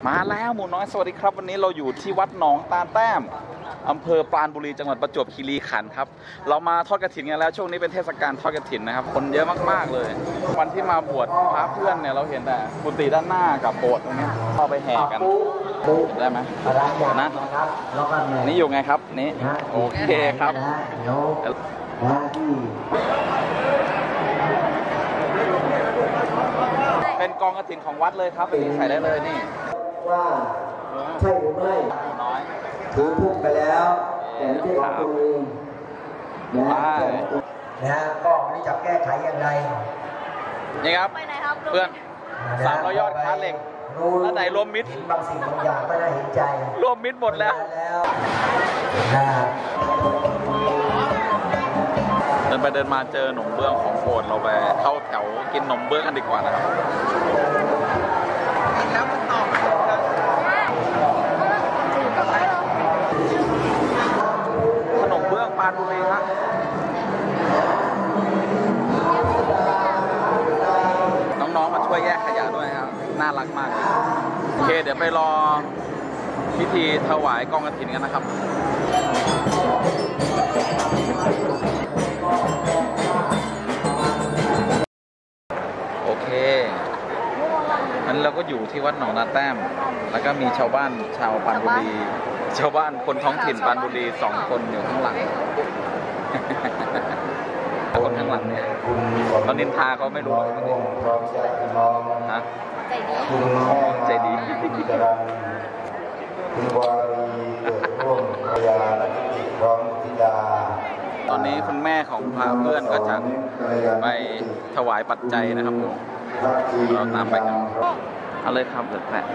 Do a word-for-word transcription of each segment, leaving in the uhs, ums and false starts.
มาแล้วหมูน้อยสวัสดีครับวันนี้เราอยู่ที่วัดหนองตาลแต้มอำเภอปราณบุรีจังหวัดประจวบคีรีขันธ์ครับเรามาทอดกฐินกันแล้วช่วงนี้เป็นเทศกาลทอดกฐินนะครับคนเยอะมากๆเลยวันที่มาบวชพระเพื่อนเนี่ยเราเห็นแต่กุฏิด้านหน้ากับโบสถ์ตรงนี้เข้าไปแห่กันได้ไหมนะนี่อยู่ไงครับนี่โอเคครับเป็นกองกฐินของวัดเลยครับใส่ได้เลยนี่ว่าใช่หรือไม่น้อยถือพูดไปแล้วแต่ไม่ใช่ของตัวเองนะนะก็ไม่รู้จะแก้ไขอย่างไรนี่ครับเพื่อนสามร้อยยอดค้าเหล็กอันไหนรวมมิตรบางสิ่งบางอย่างก็น่าเห็นใจรวมมิตรหมดแล้วเดินไปเดินมาเจอหนมเบื้องของโปรดเราไปเข้าแถวกินหนมเบื้องกันดีกว่านะครับขนมเบื้องปราณบุรีครับน้องๆมาช่วยแยกขยะด้วยครับน่ารักมากโอเคเดี๋ยวไปรอพิธีถวายกองกฐินกันนะครับโอเคงั้นเราก็อยู่ที่วัดหนองนาแต้มแล้วก็มีชาวบ้านชาวปราณบุรีชาวบ้านคนท้องถิ่นปราณบุรีสองคนอยู่ข้างหลังคนข้างหลังเนี่ยตอนนินทาเขาไม่รู้ฮะใจดีคุณวารีเกิดร่วมพยาและจิตพร้อมธิดาตอนนี้คุณแม่ของพาเพื่อนก็จะไปถวายปัจจัยนะครับผมเราตามไปกันเอาเลยครับเดี๋ยวแปะ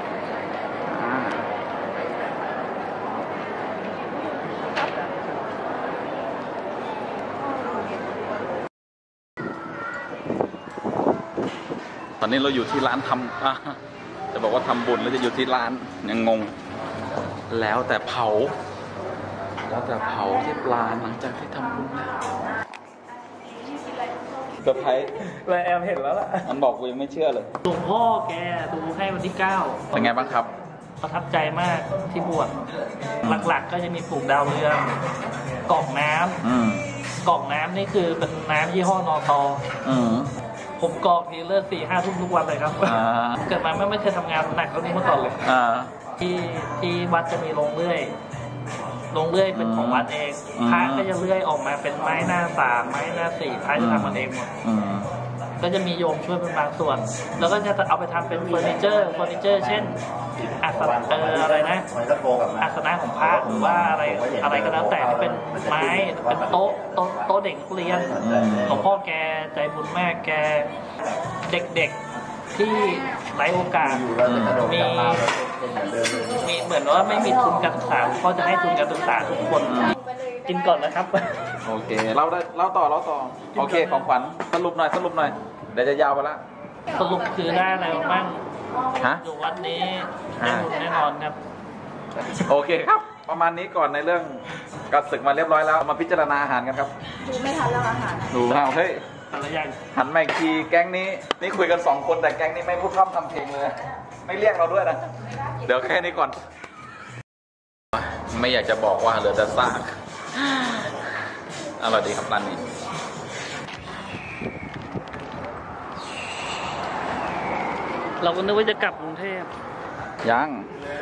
ตอนนี้เราอยู่ที่ร้านทำจะบอกว่าทำบุญแล้วจะอยู่ที่ร้านยังงงแล้วแต่เผาแล้วแต่เผาที่ปลาหลังจากที่ทำบุญแล้วเซอร์ไพรส์เลยแอมเห็นแล้วล่ะมันบอกกูยังไม่เชื่อเลยหลวงพ่อแกดูให้วันที่เก้าเป็นไงบ้างครับประทับใจมากที่บวชหลักๆก็จะมีปลูกดาวเรืองกล่องน้ำกล่องน้ำนี่คือเป็นน้ำยี่ห้อนอทอผมกรอกทีเลิกสี่ห้าทุ่มทุกวันเลยครับเกิดมาไม่ไม่เคยทำงานหนักเท่านี้มาก่อนเลยที่ที่วัดจะมีโรงเลื่อยโรงเลื่อยเป็นของวัดเองพระก็จะเลื่อยออกมาเป็นไม้หน้าสามไม้หน้าสี่พระจะทำมันเองหมดก็จะมีโยมช่วยเป็นบางส่วนแล้วก็จะเอาไปทำเป็นเฟอร์นิเจอร์เฟอร์นิเจอร์เช่นอาสนะเอออะไรนะอาสนะของพระหรือว่าอะไรอะไรก็แล้วแต่ที่เป็นไม้เป็นโต๊ะโต๊ะโต๊ะเด็กเรียนหลวงพ่อแกใจบุญแม่แกเด็กๆที่ไร้โอกาสมีมีเหมือนว่าไม่มีทุนการศึกษาเขาจะให้ทุนการศึกษาทุกคนกินก่อนนะครับโอเคเราได้เล่าต่อเล่าต่อโอเคของขวัญสรุปหน่อยสรุปหน่อยเดี๋ยวจะยาวไปละสรุปคือได้อะไรบ้างฮะอยู่วัดนี้ได้บุญแน่นอนครับโอเคครับประมาณนี้ก่อนในเรื่องการศึกมาเรียบร้อยแล้วมาพิจารณาอาหารกันครับดูไม่ทันแล้วอาหารดูเอาเฮ้ยหันมาอีกทีแก๊งนี้นี่คุยกันสองคนแต่แก๊งนี้ไม่พูดพร่ำทำเพลงเลยไม่เรียกเราด้วยนะเดี๋ยวแค่นี้ก่อนไม่อยากจะบอกว่าเหลือแต่ซากอร่อยดีครับร้านนี้เราก็นึกว่าจะกลับกรุงเทพยัง